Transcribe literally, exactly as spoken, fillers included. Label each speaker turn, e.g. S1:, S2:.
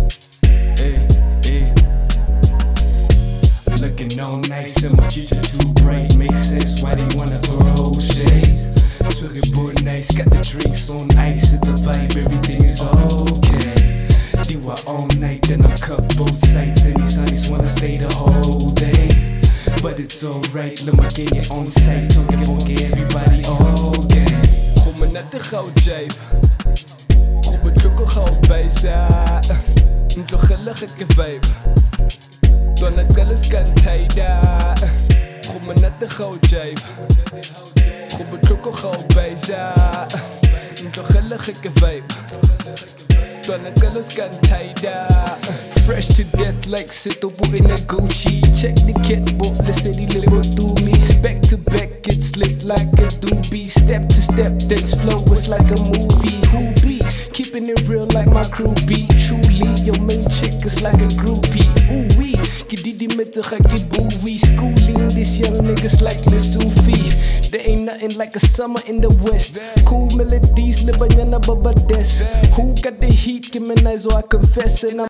S1: Hey, hey. Looking all nice and my future too bright. Makes sense why they wanna throw shade. Twigging boy nice, got the drinks on ice. It's a vibe, everything is okay. Do I all night, then I'm cuffed both sides. And these honeys wanna stay the whole day. But it's alright, let me get it on site. Talking about everybody okay.
S2: Kom me net te gauw jive. Kom het ook al gauw bij zijn. Een toch ik vibe. Dan het alles kan tijden. Kom me net te gauw jive. Kom het ook al gauw bij zijn. Een toch ik vibe. Dan het alles kan tijden.
S1: Fresh to death like Sitobo in a Gucci. Check the catwalk, the city limo through me. Back to back, it's lit like a doobie. Step to step, dance flow is like a movie. Who be? Keeping it real like my crew be. Truly, your main chick is like a groupie. Ooh wee, Kididi mitte gaki bowie. Schooling these young niggas like Lil Sufi. There ain't nothing like a summer in the west. Cool melodies, libanyana baba des. Who got the heat? Give me nice so I confess and I'm